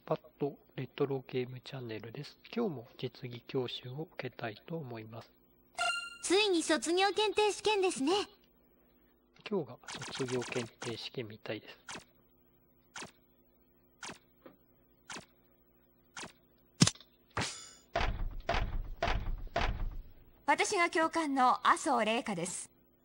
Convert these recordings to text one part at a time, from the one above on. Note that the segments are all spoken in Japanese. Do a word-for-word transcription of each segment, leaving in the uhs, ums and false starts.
iPad レトロゲームチャンネルです。今日も実技教習を受けたいと思います。 ついに卒業検定試験ですね。 今日が卒業検定試験みたいです。 私が教官の麻生玲香です。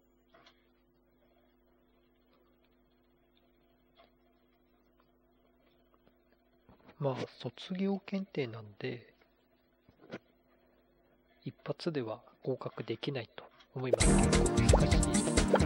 まあ卒業検定なんで一発では合格できないと思います。結構難しい。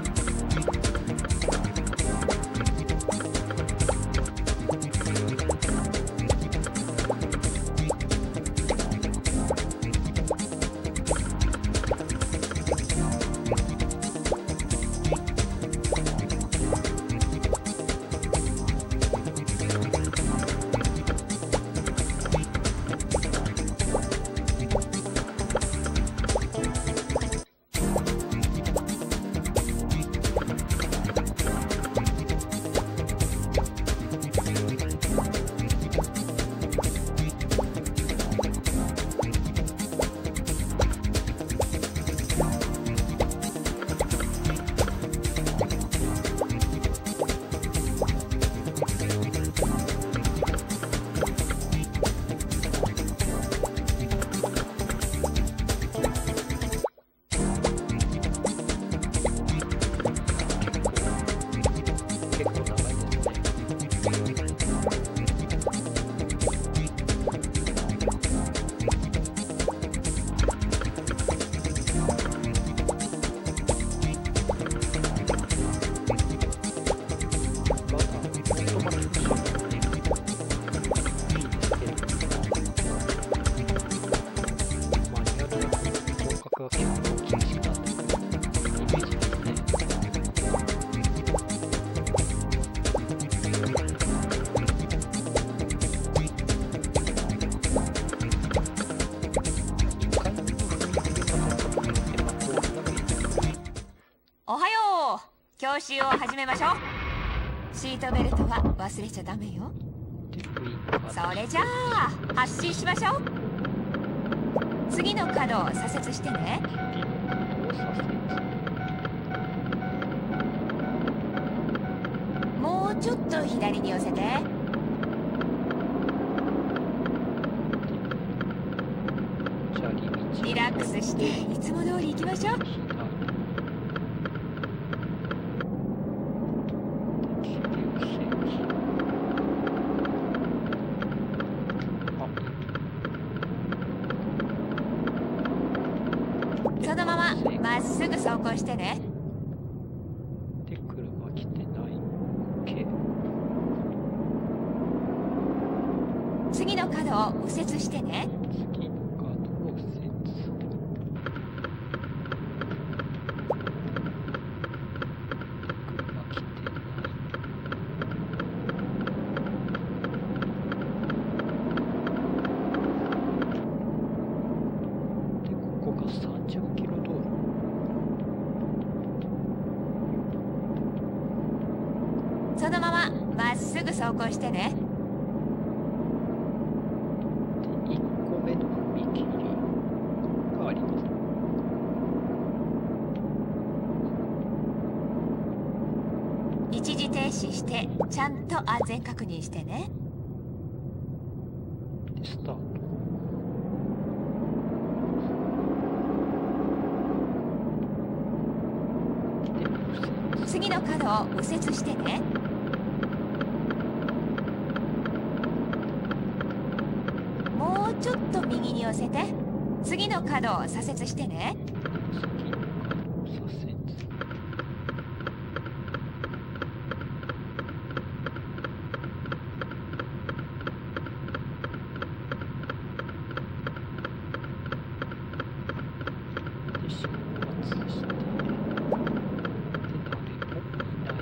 おはよう。教習を始めましょう。シートベルトは忘れちゃダメよ。それじゃあ発進しましょう。次の角を左折してね。もうちょっと左に寄せて。リラックスしていつも通り行きましょう。そのまままっすぐ走行してね。 で、車来てない。OK。 次の角を右折してね。 次の角を右折。車来てない。で、ここがさんじゅっキロ道路。 そのまままっすぐ走行してね。 で、いっこめの踏切があります。 一時停止してちゃんと安全確認してね。 で、スタート。で、右折。 次の角を右折してね。もうちょっと右に寄せて。次の角を左折してね。 次の角を左折。で、出発して。で、誰もいない。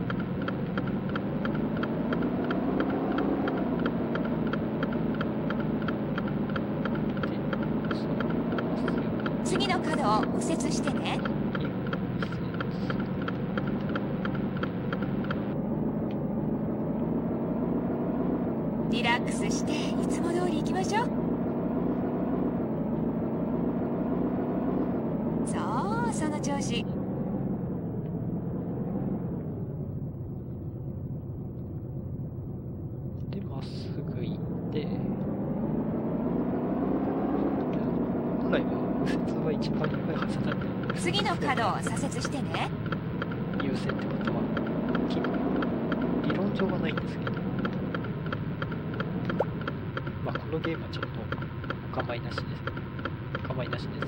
次の角を右折してね。リラックススしていつも通り行きましょう。そう、その調子。 でまっすぐ行って、本来は右折は一番やばいはずなんで、 次の角を左折してね。 優先ってことは理論上はないんですけど、まあこのゲームはちょっとお構いなしです。お構いなしです。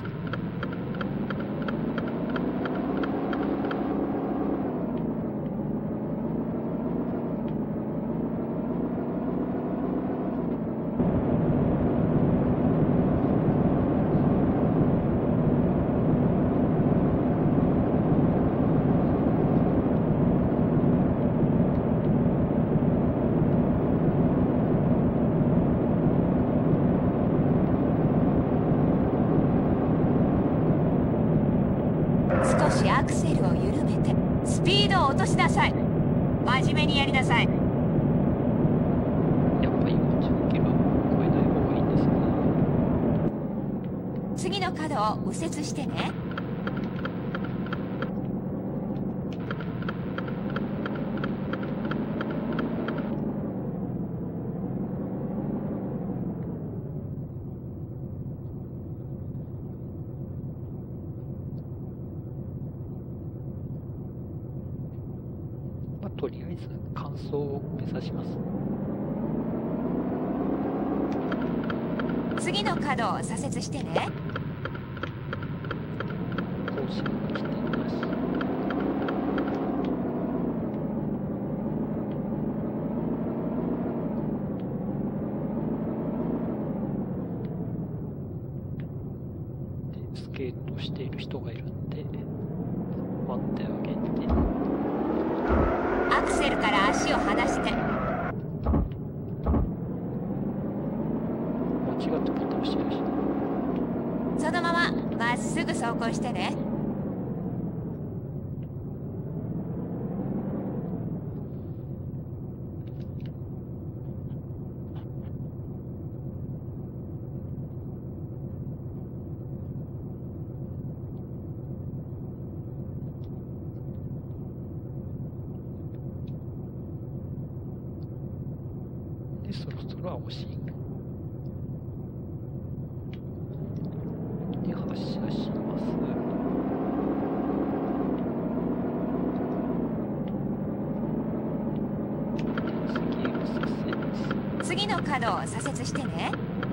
少しアクセルを緩めてスピードを落としなさい。真面目にやりなさい。 やっぱりよんじゅっキロ超えない方がいいんですね。 次の角を右折してね。 まあとりあえず完走を目指します。 次の角を左折してね。 更新が来てなし。でスケートしている人がいるんで待ってあげて。 アクセルから足を離して。 間違ってボタン押してるし。 そのまままっすぐ走行してね。 でそろそろ青信号で発車します。 次の角を左折してね。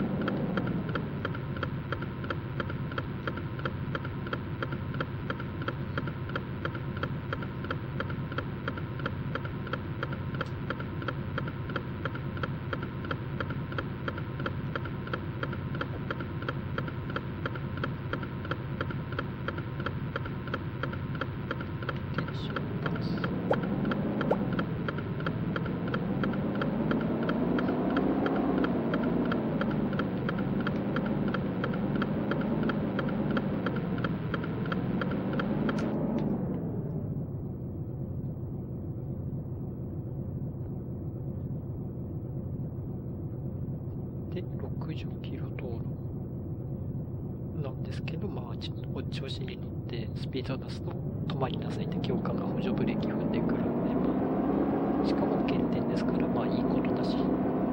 でろくじゅっキロ道路なんですけど、まあちょっと調子に乗ってスピードを出すと止まりなさいって教官が補助ブレーキ踏んでくるんで、まあしかも減点ですから、まあいいことだし。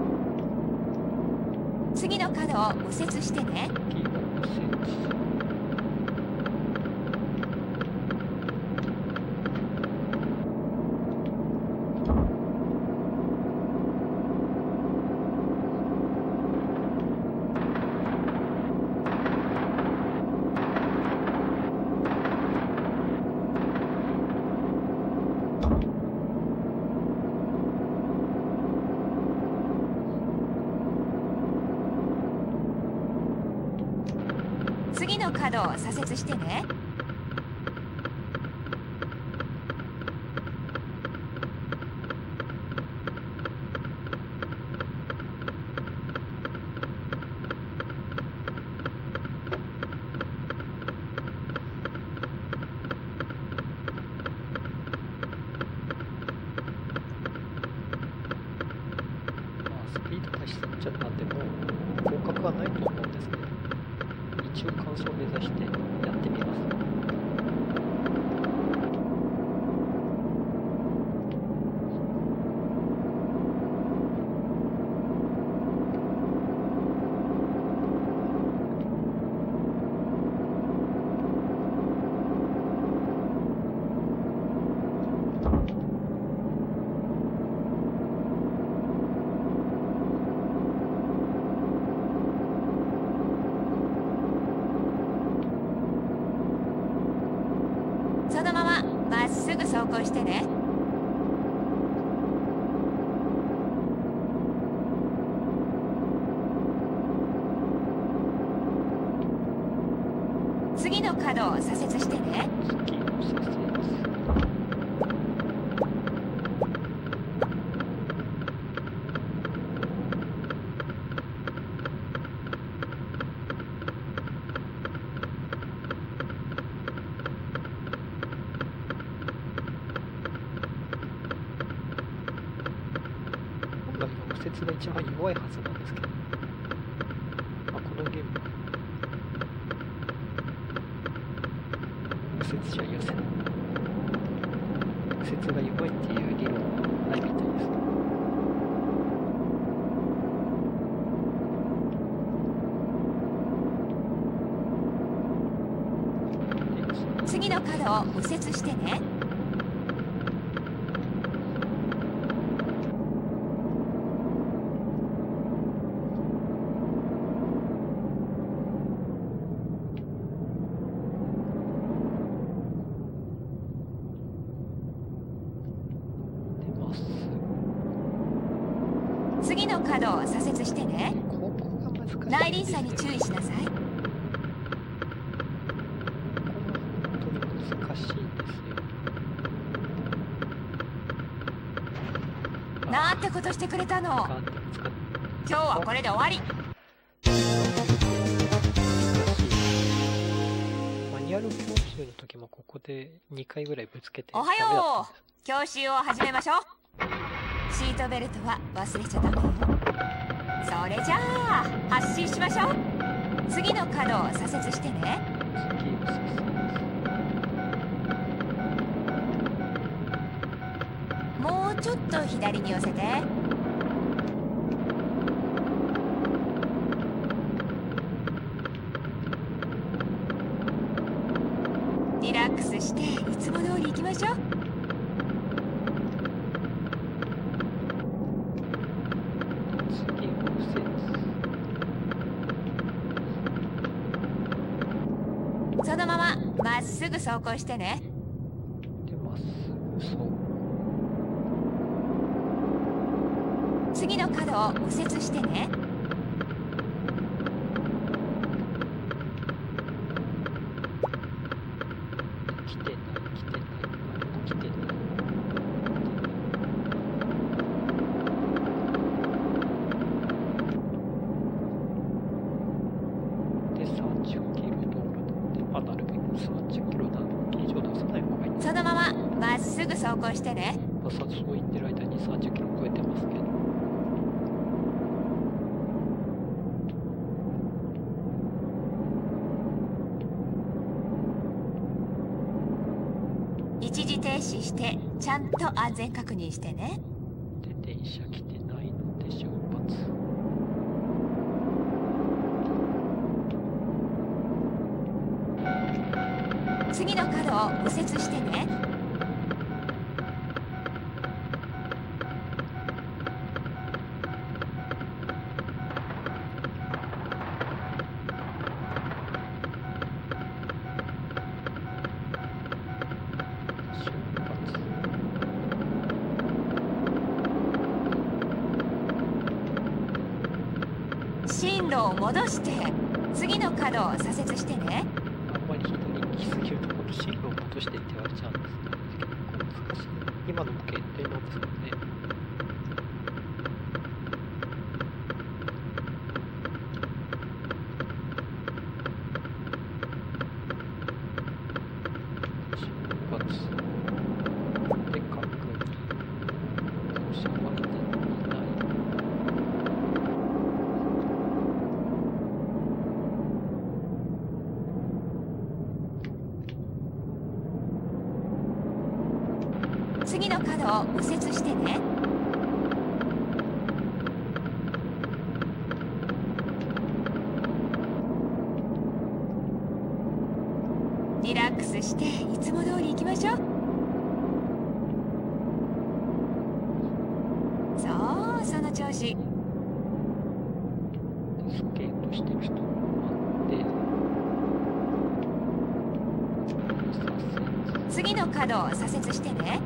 次の角を右折してね。 右折。 次の角を左折してね。 まあスピード出しすぎちゃションなんでもう合格はないと思うんですけど、一応完走を目指してやってみます。 そのまままっすぐ走行してね。次の角を左折してね。 次を左折。本来は右折が一番弱いはずなんですけど、まあ、このゲームは右折じゃ許せない。右折が弱いっていう理論はないみたいです。 次の角を右折してね。次の角を左折してね。 ここが難しいんですよ。 内輪差に注意しなさい。 難しいんですよ。 なんてことしてくれたの。 ガーってぶつかって今日はこれで終わり。 マニュアル教習の時もここでにかいぐらいぶつけておはダメだったんよです。 う。教習を始めましょう。シートベルトは忘れちゃダメよ。それじゃあ発進しましょう。次の角を左折してね。 次を左折。 もうちょっと左に寄せて。リラックスしていつも通り行きましょう。 次を右折。 そのまままっすぐ走行してね。 でまっすぐそう。 次の角を右折してね。 来てない来てない何も来てない。でさんじゅっキロ道路なんで、あ、なるべくさんじゅっキロなの以上出さない方がいいんだ。 そのまままっすぐ走行してね。 まあ、さそう言ってる間にさんじゅっキロ超えてますけど。 一時停止してちゃんと安全確認してね。 で電車来てないので出発。 次の角を右折してね。 出発。 進路を戻して次の角を左折してね。 あんまり左に行き過ぎるとこの進路を戻してって言われちゃうんですね。結構難しい。今のも限定なんですかね。出発。で、確認。故障は来ていない。 道を右折してね。リラックスしていつも通り行きましょう。そう、その調子。 スケートしてる人待って左折。 次の角を左折してね。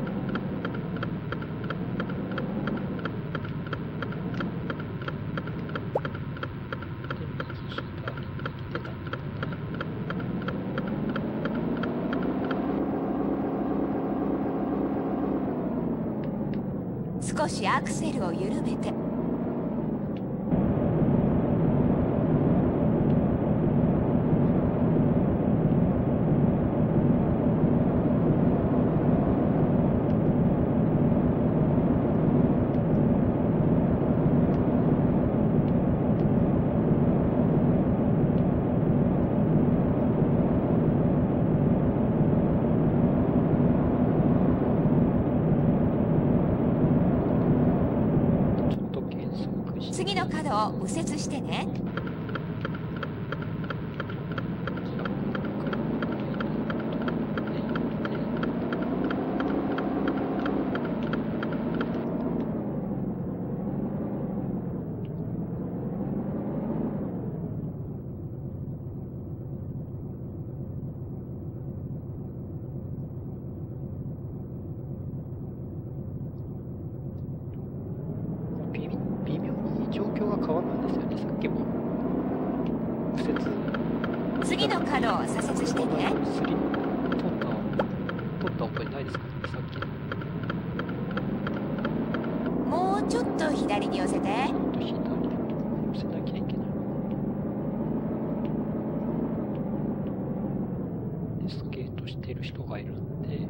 少しアクセルを緩めて。次の角を右折してね。 状況が変わるんですよね。さっきも右折、 次の角を左折してね。 すり通った通った覚えないですかね。さっきもうちょっと左に寄せて。 左寄せなきゃいけないで、スケートしてる人がいるんで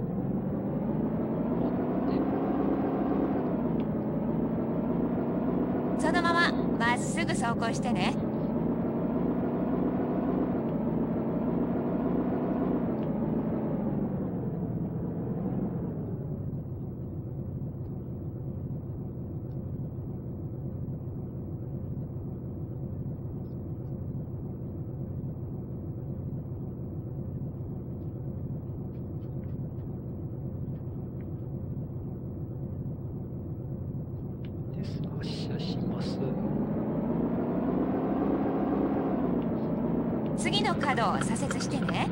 そのまままっすぐ走行してね。 発車します。 次の角を左折してね。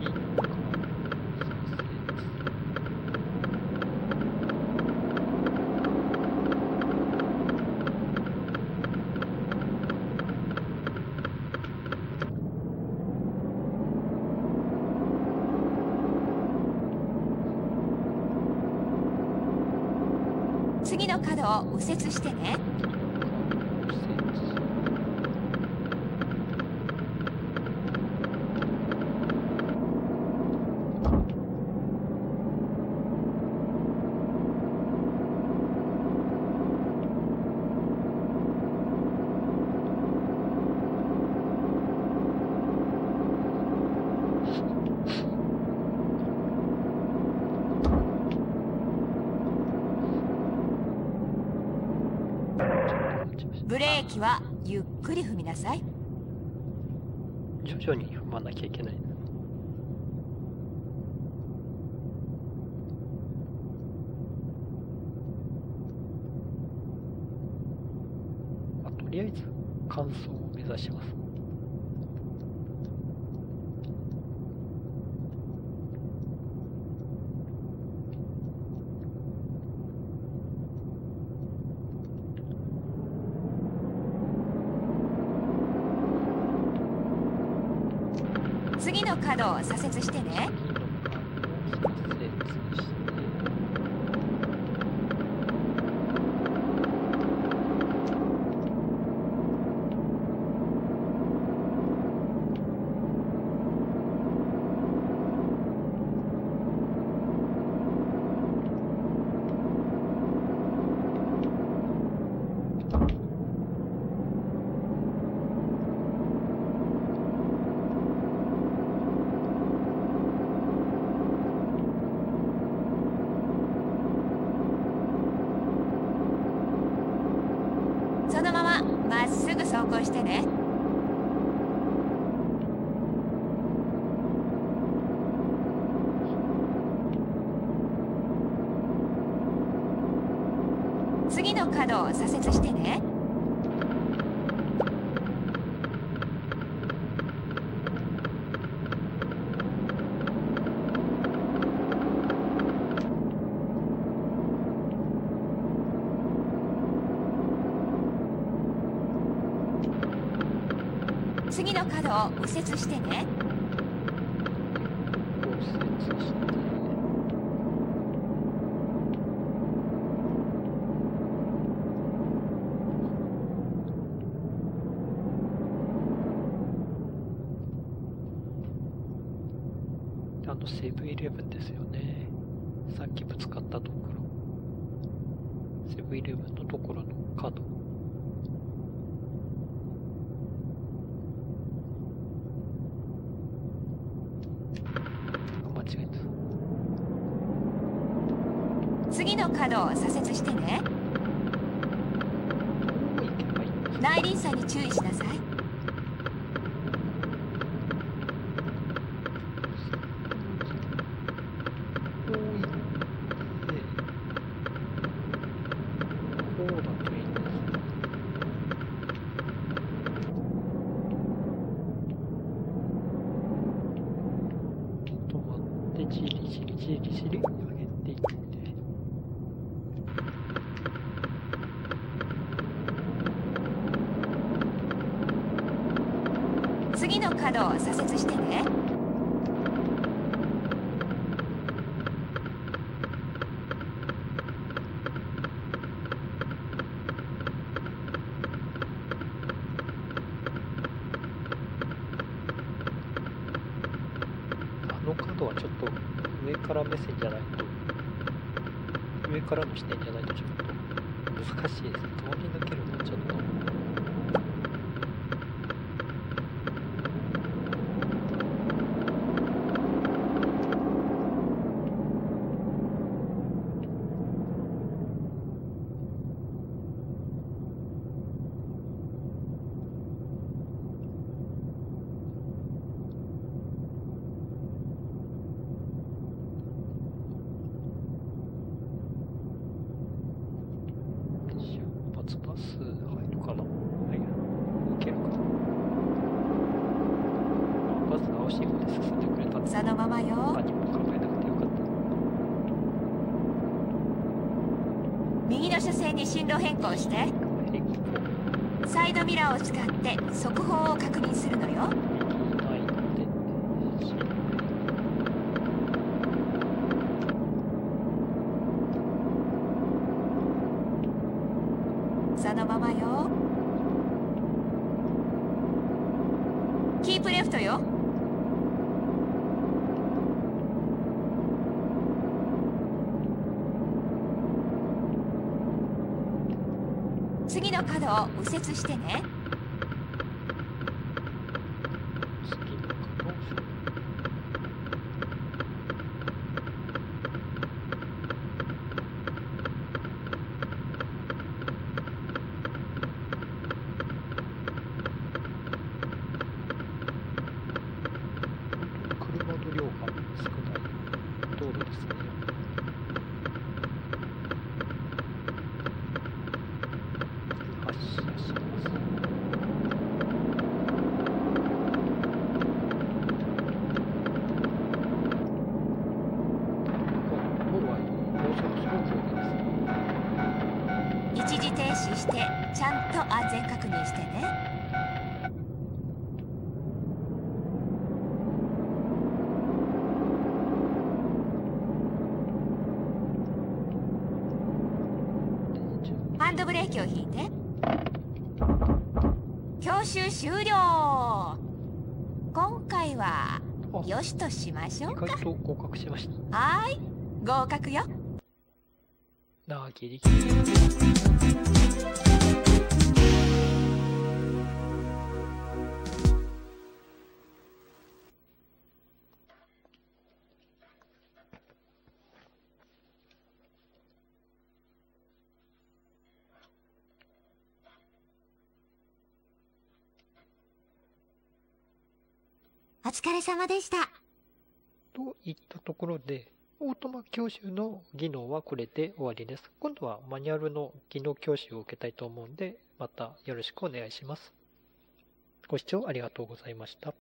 次の角を右折してね。ブレーキはゆっくり踏みなさい。 徐々に踏まなきゃいけない。あ、とりあえず完走を目指します。 次の角を左折してね。 まっすぐ走行してね。次の角を左折してね。次の角を右折してね。 右折して、あのセブンイレブンですよね。さっきぶつかったところ。セブンイレブンのところの角。あ、間違えた。 次の角を左折してね。 こう行けばいいんですか。 内輪差に注意しなさい。 こう行って、こうだといいんですね。止まって、じりじりじりじり上げていって、 次の角を左折してね。 あの角はちょっと上から目線じゃないと、上からの視点じゃないとちょっと難しいですね。通り抜けるのはちょっと。出発バス入るかな。はい、行けるか。あ、バスが青信号で進んでくれたんで、 そのままよ。 何も考えなくてよかった。 右の車線に進路変更して。 変更。 サイドミラーを使って速報を確認するのよ。 右ないので、進路そのままよ。キープレフトよ。次の角を右折してね。 次の角を車の量が少ない道路ですね。発車します。もうは高速走行ですね。 一時停止してちゃんと安全確認してね。ハンドブレーキを引いて。教習終了。今回はあ、 よしとしましょうか。 意外と合格しました。 はーい、合格よ。 なあ、ギリギリ。 疲れ様でした。 といったところで、オートマ教習の技能はこれで終わりです。今度はマニュアルの技能教習を受けたいと思うんで、またよろしくお願いします。ご視聴ありがとうございました。